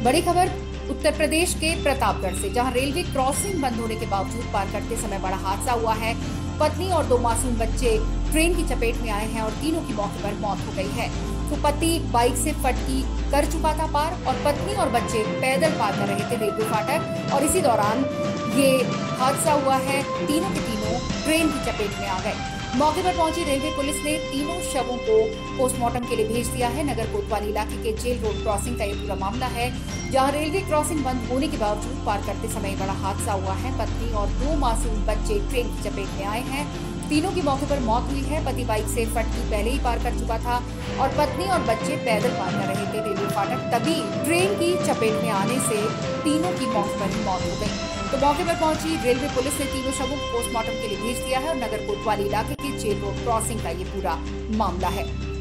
बड़ी खबर उत्तर प्रदेश के प्रतापगढ़ से, जहां रेलवे क्रॉसिंग बंद होने के बावजूद पार करते समय बड़ा हादसा हुआ है। पत्नी और 2 मासूम बच्चे ट्रेन की चपेट में आए हैं और तीनों की मौके पर मौत हो गई है। तो पति बाइक से फटकी कर चुका था पार और पत्नी और बच्चे पैदल पार कर रहे थे रेलवे फाटक, और इसी दौरान ये हादसा हुआ है। तीनों के तीनों ट्रेन की चपेट में आ गए। मौके पर पहुंची रेलवे पुलिस ने तीनों शवों को पोस्टमार्टम के लिए भेज दिया है। नगर कोतवाली इलाके के जेल रोड क्रॉसिंग का ये पूरा मामला है, जहां रेलवे क्रॉसिंग बंद होने के बावजूद पार करते समय बड़ा हादसा हुआ है। पत्नी और 2 मासूम बच्चे ट्रेन की चपेट में आए हैं। तीनों की मौके पर मौत हुई है। पति बाइक से फटकी पहले ही पार कर चुका था और पत्नी और बच्चे पैदल पार कर रहे थे रेलवे फाटक, तभी ट्रेन की चपेट में आने से तीनों की मौके पर ही मौत हो गई। तो मौके पर पहुंची रेलवे पुलिस ने तीनों शवों को पोस्टमार्टम के लिए भेज दिया है और नगर कोतवाली इलाके के जेल रोड क्रॉसिंग का ये पूरा मामला है।